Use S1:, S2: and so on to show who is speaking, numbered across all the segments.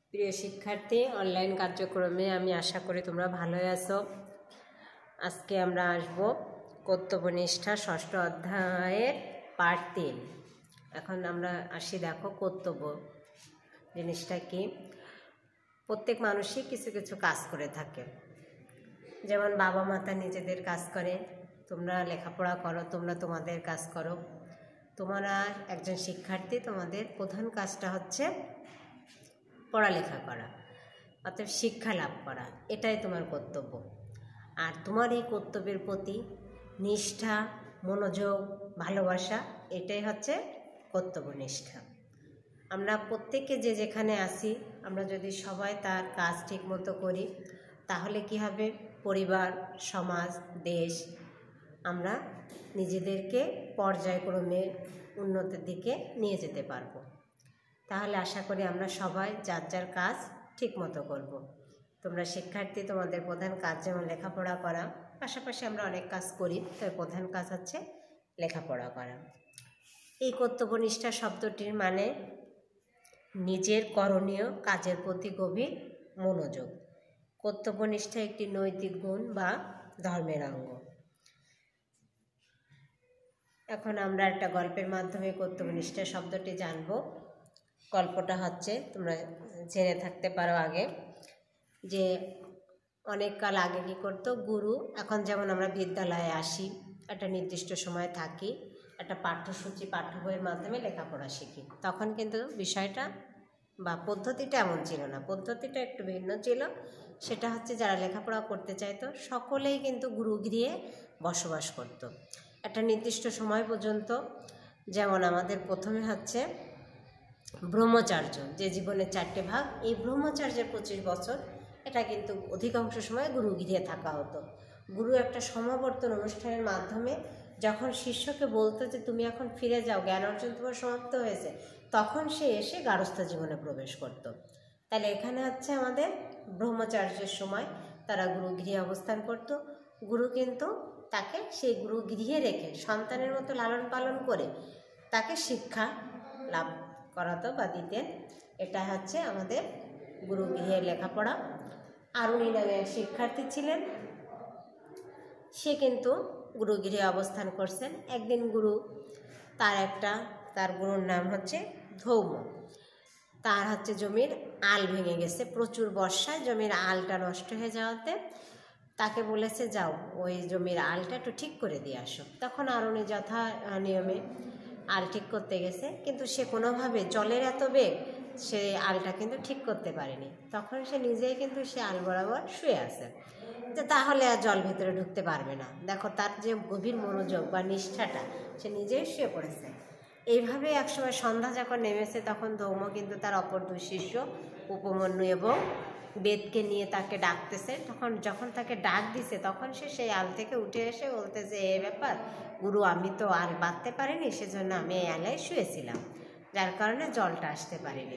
S1: প্রিয় শিক্ষার্থী, অনলাইন কার্যক্রমে আমি আশা করি তোমরা ভালোই আছো। আজকে আমরা আসব কর্তব্যনিষ্ঠা ষষ্ঠ অধ্যায়ের পার্ট 3। এখন আমরা আসি, দেখো কর্তব্য জিনিসটা কি। প্রত্যেক মানুষই কিছু কিছু কাজ করে থাকে, যেমন বাবা মাতা নিজেদের কাজ করে, তোমরা লেখাপড়া করো, তোমরা তোমাদের কাজ করো। তোমরা একজন শিক্ষার্থী, তোমাদের প্রধান কাজটা হচ্ছে পড়ালেখা করা, অর্থাৎ শিক্ষা লাভ করা, এটাই তোমার কর্তব্য। আর তোমার এই কর্তব্যের প্রতি নিষ্ঠা, মনোযোগ, ভালোবাসা, এটাই হচ্ছে কর্তব্যনিষ্ঠা। আমরা প্রত্যেকে যে যেখানে আসি, আমরা যদি সবাই তার কাজ ঠিক মতো করি, তাহলে কি হবে, পরিবার, সমাজ, দেশ, আমরা নিজেদেরকে পর্যায়ক্রমে উন্নতির দিকে নিয়ে যেতে পারবো। তাহলে আশা করি আমরা সবাই যার যার কাজ ঠিক মতো করবো। তোমরা শিক্ষার্থী, তোমাদের প্রধান কাজ যেমন লেখাপড়া করা, পাশাপাশি আমরা অনেক কাজ করি, তবে প্রধান কাজ হচ্ছে লেখাপড়া করা। এই কর্তব্যনিষ্ঠা শব্দটির মানে নিজের করণীয় কাজের প্রতি গভীর মনোযোগ। কর্তব্যনিষ্ঠা একটি নৈতিক গুণ বা ধর্মের অঙ্গ। এখন আমরা একটা গল্পের মাধ্যমে কর্তব্যনিষ্ঠা শব্দটি জানবো। গল্পটা হচ্ছে, তোমরা জেনে থাকতে পারো আগে, যে অনেক কাল আগে কী করতো গুরু, এখন যেমন আমরা বিদ্যালয়ে আসি, একটা নির্দিষ্ট সময় থাকি, একটা পাঠ্যসূচি, পাঠ্য বইয়ের মাধ্যমে লেখাপড়া শিখি। তখন কিন্তু বিষয়টা বা পদ্ধতিটা এমন ছিল না, পদ্ধতিটা একটু ভিন্ন ছিল। সেটা হচ্ছে যারা লেখাপড়া করতে চাইতো সকলেই কিন্তু গুরুগৃহে বসবাস করত একটা নির্দিষ্ট সময় পর্যন্ত। যেমন আমাদের প্রথমে হচ্ছে ব্রহ্মচার্য, যে জীবনের 4টে ভাগ, এই ব্রহ্মচার্যের 25 বছর, এটা কিন্তু অধিকাংশ সময় গুরুগৃহে থাকা হতো। গুরু একটা সমাবর্তন অনুষ্ঠানের মাধ্যমে যখন শিষ্যকে বলতো যে তুমি এখন ফিরে যাও, জ্ঞান অর্জন তোমার সমাপ্ত হয়েছে, তখন সে এসে গারস্থ জীবনে প্রবেশ করত। তাহলে এখানে হচ্ছে আমাদের ব্রহ্মচার্যের সময় তারা গুরুগৃহে অবস্থান করত। গুরু কিন্তু তাকে সেই গুরুগৃহে রেখে সন্তানের মতো লালন পালন করে তাকে শিক্ষা লাভ করাতো বা দিতেন। এটা হচ্ছে আমাদের গুরুগৃহে লেখাপড়া। আরুণী নামে এক শিক্ষার্থী ছিলেন, সে কিন্তু গুরুগৃহে অবস্থান করছেন। একদিন গুরু তার গুরুর নাম হচ্ছে ধৌম, তার হচ্ছে জমির আল ভেঙে গেছে, প্রচুর বর্ষায় জমির আলটা নষ্ট হয়ে যাওয়াতে তাকে বলেছে যাও ওই জমির আলটা একটু ঠিক করে দিয়ে আসো। তখন আরুণী যথা নিয়মে আল ঠিক করতে গেছে, কিন্তু সে কোনোভাবে জলের এত বেগ, সে আলটা কিন্তু ঠিক করতে পারেনি। তখন সে নিজেই কিন্তু সে আল বরাবর শুয়ে আছে, যে তাহলে আর জল ভিতরে ঢুকতে পারবে না। দেখো তার যে গভীর মনোযোগ বা নিষ্ঠাটা, সে নিজেই শুয়ে পড়েছে। এইভাবে একসময় সন্ধ্যা যখন নেমেছে, তখন ধৌম কিন্তু তার অপর 2 শিষ্য উপমন্যু এবং বেদকে নিয়ে তাকে ডাকতেছে। যখন তাকে ডাক দিছে, তখন সে সেই আল থেকে উঠে এসে বলতেছে, এ ব্যাপার গুরু, আমি তো আল বাঁধতে পারিনি, সেজন্য আমি এই আলায় শুয়েছিলাম, যার কারণে জলটা আসতে পারিনি।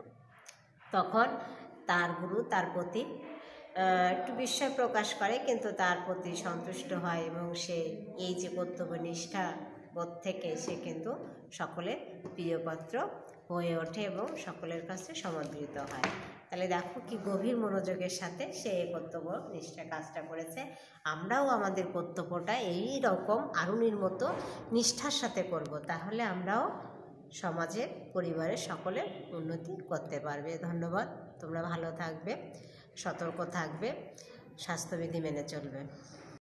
S1: তখন তার গুরু তার প্রতি একটু বিস্ময় প্রকাশ করে, কিন্তু তার প্রতি সন্তুষ্ট হয় এবং সে এই যে কর্তব্যনিষ্ঠা বোধ থেকে সে কিন্তু সকলের প্রিয়পাত্র হয়ে ওঠে এবং সকলের কাছে সমাদৃত হয়। তাহলে দেখো কি গভীর মনোযোগের সাথে সে এই কর্তব্য নিষ্ঠা কাজটা করেছে। আমরাও আমাদের কর্তব্যটা এই রকম আরুণীর মতো নিষ্ঠার সাথে করব, তাহলে আমরাও সমাজের, পরিবারের সকলের উন্নতি করতে পারবে। ধন্যবাদ। তোমরা ভালো থাকবে, সতর্ক থাকবে, স্বাস্থ্যবিধি মেনে চলবে।